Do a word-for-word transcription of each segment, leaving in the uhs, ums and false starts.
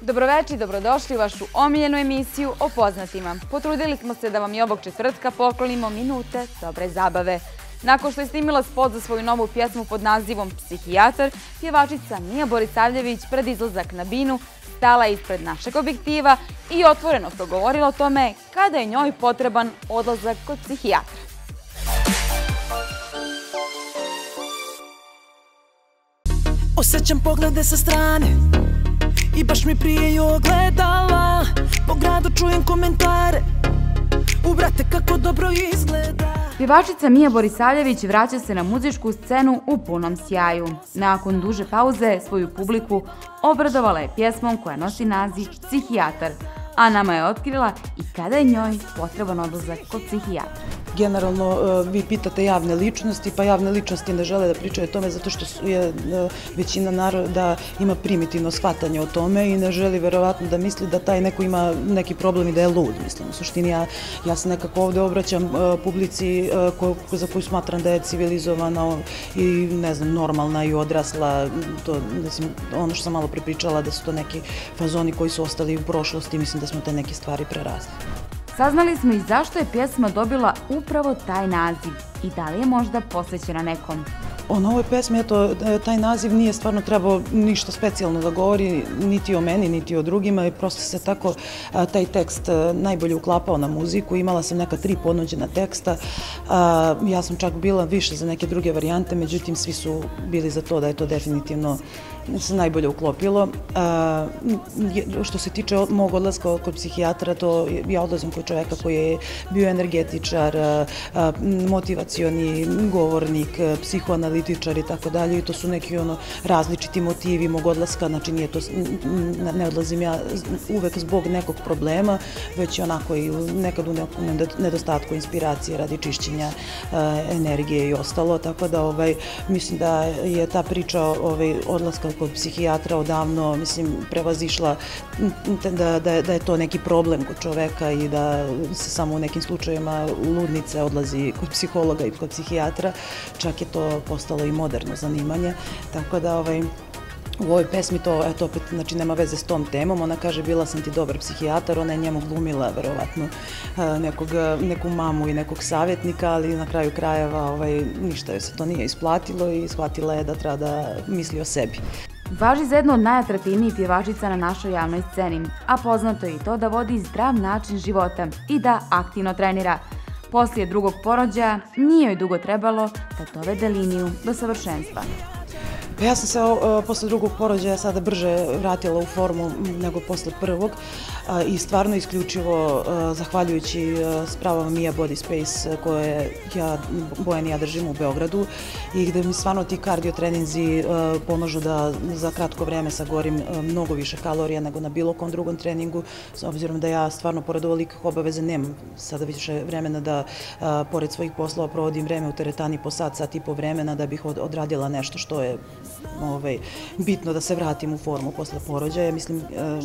Dobroveče i dobrodošli u vašu omiljenu emisiju o poznatima. Potrudili smo se da vam i ovog četvrtka poklonimo minute dobre zabave. Nakon što je snimila spot za svoju novu pjesmu pod nazivom Psihijatar, pjevačica Mija Borisavljević pred izlazak na binu stala ispred našeg objektiva i otvoreno progovorila o tome kada je njoj potreban odlazak kod psihijatra. Osjećam poglede sa strane i baš mi prije ogledala. Po gradu čujem komentare, ubrate kako dobro izgleda. Pjevačica Mija Borisavljević vraća se na muzičku scenu u punom sjaju. Nakon duže pauze svoju publiku obradovala je pjesmom koja nosi naziv Psihijatar, a nama je otkrila i kada je njoj potreban odlazak kod psihijatra. Generalno, vi pitate javne ličnosti, pa javne ličnosti ne žele da pričaju o tome zato što je većina naroda ima primitivno shvatanje o tome i ne želi verovatno da misli da taj neko ima neki problem i da je lud. Mislim, u suštini ja se nekako ovde obraćam publici za koju smatram da je civilizovana i ne znam, normalna i odrasla. Ono što sam malo prepričala da su to neki fazoni koji su ostali u prošlosti, mislim da smo te neke stvari prerasli. Saznali smo i zašto je pjesma dobila upravo taj naziv i da li je možda posvećena nekom. O novoj pesmi, eto, taj naziv nije stvarno trebao ništa specijalno da govori niti o meni, niti o drugima i prosto se tako taj tekst najbolje uklapao na muziku. Imala sam neka tri ponuđena teksta, ja sam čak bila više za neke druge varijante, međutim svi su bili za to da je to definitivno se najbolje uklopilo. Što se tiče mog odlaska kod psihijatra, to ja odlazim kod čoveka koji je bio energetičar, motivacioni govornik, psihoanalitičar i tako dalje i to su neki različiti motivi mog odlaska, znači ne odlazim ja uvek zbog nekog problema, već onako i nekad u nekom nedostatku inspiracije radi čišćenja energije i ostalo, tako da mislim da je ta priča odlaska kod psihijatra odavno, mislim, prevazišla da je to neki problem kod čoveka i da se samo u nekim slučajevima ludnice odlazi kod psihologa i kod psihijatra, čak je to postalo i moderno zanimanje, tako da u ovoj pesmi to, eto, opet, znači, nema veze s tom temom. Ona kaže, bila sam ti dobar psihijatar, ona je njemu glumila, verovatno, neku mamu i nekog savjetnika, ali na kraju krajeva ništa joj se to nije isplatilo i shvatila je da treba da misli o sebi. Važi za jednu od najatraktivnijih pjevačica na našoj javnoj sceni, a poznato je i to da vodi zdrav način života i da aktivno trenira. Poslije drugog porođaja nije joj dugo trebalo da dovede liniju do savršenstva. Ja sam se posle drugog porođaja sada brže vratila u formu nego posle prvog i stvarno isključivo zahvaljujući spravama Mia Body Space koje Bojan i ja držimo u Beogradu i gde mi stvarno ti kardio treninzi pomažu da za kratko vreme sagorim mnogo više kalorija nego na bilo kom drugom treningu, s obzirom da ja stvarno pored ovolikih obaveza nemam sada više vremena da pored svojih poslova provodim vreme u teretani po sat, sat i po vremena da bih odradila nešto što je bitno da se vratim u formu posle porođaja. Mislim,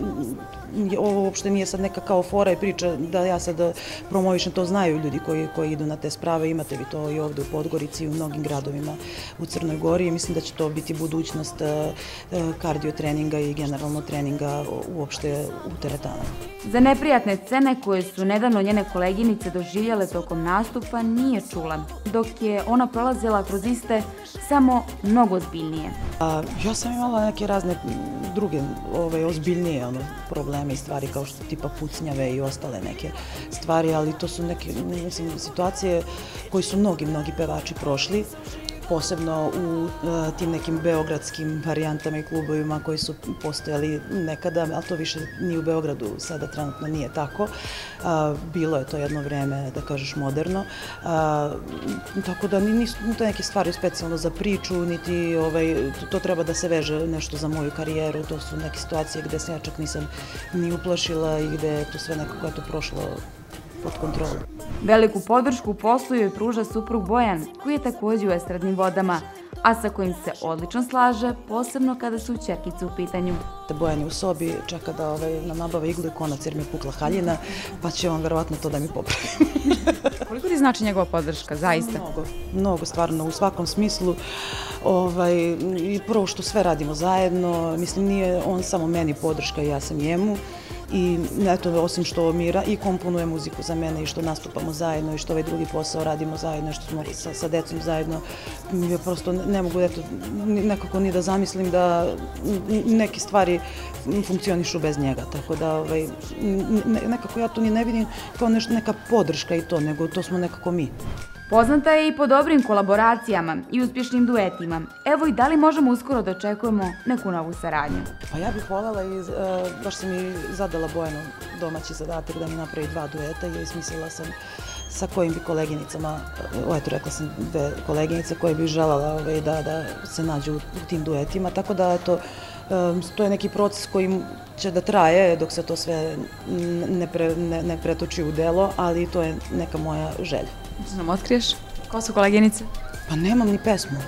ovo uopšte nije sad neka kao fora i priča da ja sad promovišem, to znaju ljudi koji idu na te sprave, imate vi to i ovde u Podgorici i u mnogim gradovima u Crnoj Gori i mislim da će to biti budućnost kardio treninga i generalno treninga uopšte u teretanama. Za neprijatne scene koje su nedavno njene koleginice doživjele tokom nastupa nije čula, dok je ona prolazila kroz iste samo mnogo ozbiljnije. Ja sam imala neke razne druge ozbiljnije probleme i stvari kao što tipa pucnjave i ostale neke stvari, ali to su neke situacije koje su mnogi, mnogi pevači prošli, posebno u tim nekim beogradskim varijantama i klubovima koji su postojali nekada, ali to više ni u Beogradu sada trenutno nije tako. Bilo je to jedno vreme, da kažeš, moderno. Tako da nisu to neke stvari specijalno za priču, niti to treba da se veže nešto za moju karijeru. To su neke situacije gde se ja čak nisam ni uplašila i gde je to sve nekako prošlo pod kontrolu. Veliku podršku u poslu joj pruža suprug Bojan, koji je takođe u estradnim vodama. a sa kojim se odlično slaže, posebno kada su ćerkice u pitanju. Bojan je u sobi, čeka da nam nabave iglu i konac jer mi je pukla haljina, pa će on verovatno to da mi popravi. Koliko ti znači njegova podrška, zaista? Mnogo, mnogo stvarno, u svakom smislu. I prvo što sve radimo zajedno, mislim nije on samo meni podrška i ja sam njemu. I eto, osim što mi i komponuje muziku za mene i što nastupamo zajedno i što ovaj drugi posao radimo zajedno i što smo sa decom zajedno, ja prosto ne mogu nekako ni da zamislim da neke stvari funkcionišu bez njega. Tako da nekako ja to ni ne vidim kao neka podrška i to, nego to smo nekako mi. Poznata je i po dobrim kolaboracijama i uspješnim duetima. Evo i da li možemo uskoro da očekujemo neku novu saradnju? Pa ja bih voljela i baš sam i zadala Bojanu domaći zadatak da mi napravi dva dueta i smislila sam sa kojim bi koleginicama, eto rekla sam dve koleginice koje bih željela da se nađu u tim duetima, tako da eto, to je neki proces koji će da traje dok se to sve ne pretoči u delo, ali to je neka moja želja. Da nam otkriješ? Ko su koleginice? Pa nemam ni pesmu.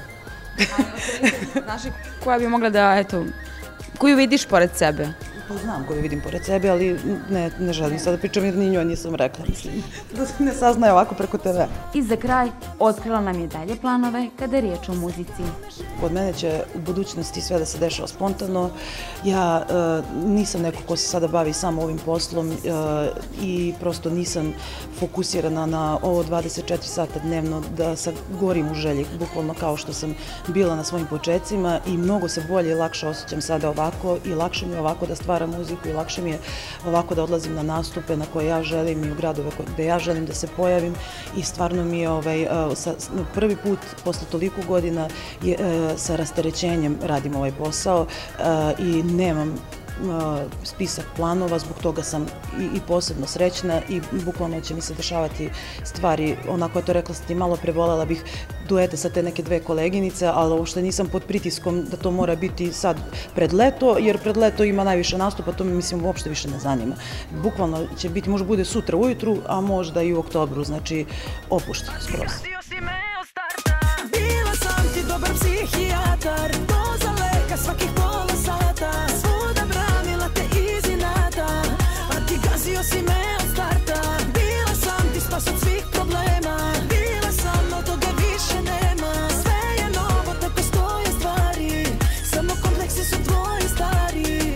Znaš li koja bi mogla da, eto, koju vidiš pored sebe? Pa znam koju vidim pored sebe, ali ne želim sad da pričam jer ni njoj nisam rekla, mislim. Da se ne saznaje ovako preko te ve. I za kraj, otkrila nam je dalje planove kada je riječ o muzici. Od mene će u budućnosti sve da se dešava spontano. Ja nisam neko ko se sada bavi samo ovim poslom i prosto nisam fokusirana na ovo dvadeset četiri sata dnevno da sad gorim u želji, bukvalno kao što sam bila na svojim počecima i mnogo se bolje i lakše osjećam sada ovako i lakše mi je ovako da stvaram muziku i lakše mi je ovako da odlazim na nastupe na koje ja želim i u gradove gde ja želim da se pojavim i stvarno mi je prvi put posle toliko godina sa rasterećenjem radim ovaj posao i nemam spisak planova, zbog toga sam i posebno srećna i bukvalno će mi se dešavati stvari, onako je to rekla sam ti malo pre, voljela bih duete sa te neke dve koleginice, ali uopšte nisam pod pritiskom da to mora biti sad pred leto, jer pred leto ima najviše nastupa, to mi mislim uopšte više ne zanima. Bukvalno će biti, možda bude sutra ujutru, a možda i u oktobru, znači opušteno skroz. Bila sam ti dobar psihijatar, doza leka svakih pola sata, svuda branila te iz inata, a ti gazio si me od starta. Bila sam ti spas od svih problema, bila sam, no toga više nema. Sve je novo, tako stoje stvari, samo kompleksi su tvoji stari.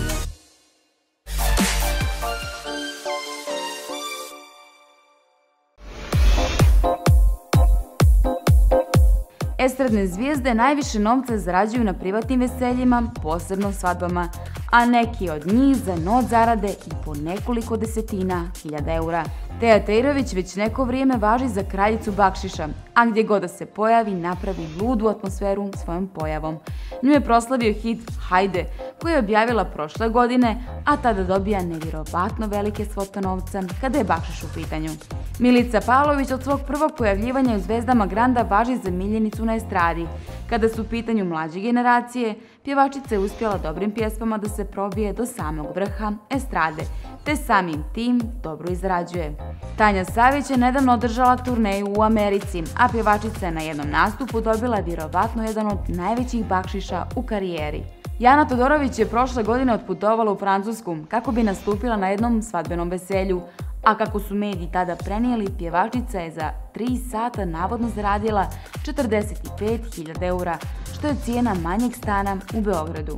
Estradne zvijezde najviše novca zarađuju na privatnim veseljima, posebno svadbama, a neki od njih za noć zarade i po nekoliko desetina hiljada eura. Teja Tejrović već neko vrijeme važi za kraljicu bakšiša, a gdje god da se pojavi napravi ludu atmosferu svojom pojavom. Nju je proslavio hit Hajde, koji je objavila prošle godine, a tada dobija nevjerovatno velike svote novca kada je bakšiš u pitanju. Milica Pavlović od svog prvog pojavljivanja u Zvezdama Granda važi za miljenicu na estradi. Kada su u pitanju mlađe generacije, pjevačica je uspjela dobrim pjesmama da se probije do samog vrha estrade, te samim tim dobro izrađuje. Tanja Savić je nedavno održala turneju u Americi, a pjevačica je na jednom nastupu dobila vjerovatno jedan od najvećih bakšiša u karijeri. Jana Todorović je prošle godine otputovala u Francusku kako bi nastupila na jednom svadbenom veselju, a kako su mediji tada prenijeli, pjevačica je za tri sata navodno zaradila četrdeset pet hiljada eura, što je cijena manjeg stana u Beogradu.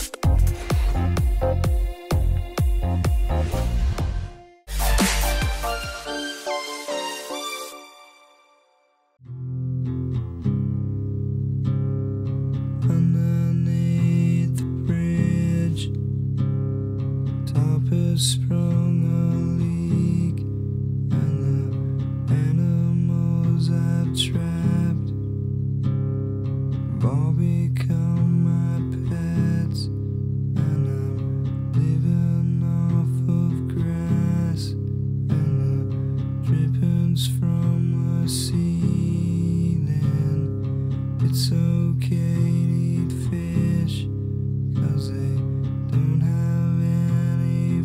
Sprung a leak, and the animals I've trapped have all become my pets, and I'm living off of grass and the drippings from the ceiling. It's okay to eat fish, 'cause they don't have any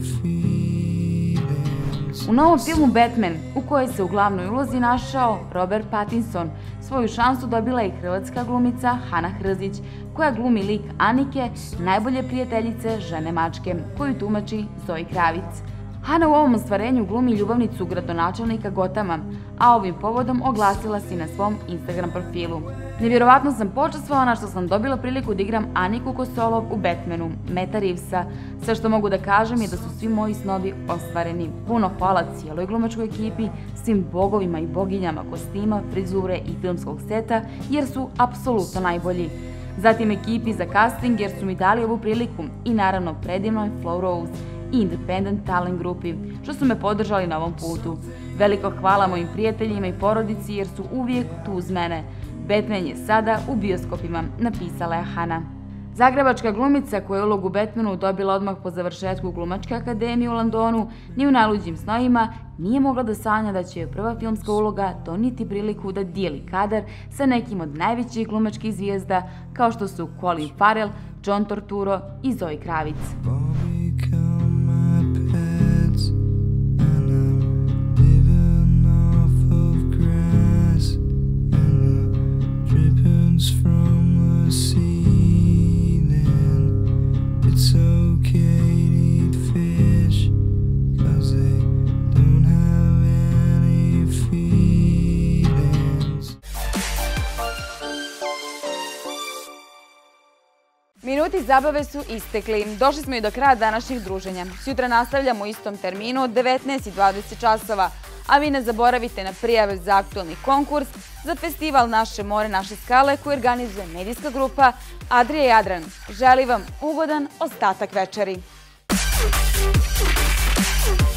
feelings. U novom filmu Batman, u kojoj se u glavnoj ulozi našao Robert Pattinson, svoj Svoju šansu dobila je i hrvatska glumica Hana Hrzić, koja glumi lik Anike, najbolje prijateljice žene mačke, koju tumači Zoji Kravic. Hana u ovom ostvarenju glumi ljubavnicu gradonačelnika Gotama, a ovim povodom oglasila se na svom Instagram profilu. Nevjerovatno sam počastvovana što sam dobila priliku da igram Aniku Kosolov u Batmanu, Meta Reevesa. Sve što mogu da kažem je da su svi moji snovi ostvareni. Puno hvala cijeloj glumačkoj ekipi, svim bogovima i boginjama kostima, frizure i filmskog seta, jer su apsolutno najbolji. Zatim ekipi za casting jer su mi dali ovu priliku i naravno predivnoj Flow Rose i Independent Talent grupi, što su me podržali na ovom putu. Veliko hvala mojim prijateljima i porodici jer su uvijek tu uz mene. Batman je sada u bioskopima, napisala je Hana. Zagrebačka glumica koja je ulogu Batmanu dobila odmah po završetku Glumačke akademije u Londonu, ni u najluđim snovima, nije mogla da sanja da će joj prva filmska uloga donijeti priliku da dijeli kadar sa nekim od najvećih glumačkih zvijezda kao što su Colin Farrell, John Turturro i Zoe Kravic. Minuti zabave su istekli. Došli smo i do kraja današnjih druženja. Sutra nastavljamo u istom terminu od devetnaest i dvadeset časova, a vi ne zaboravite na prijave za aktualni konkurs za festival Naše more, naše skale koji organizuje medijska grupa Adria Jadran. Želim vam ugodan ostatak večeri.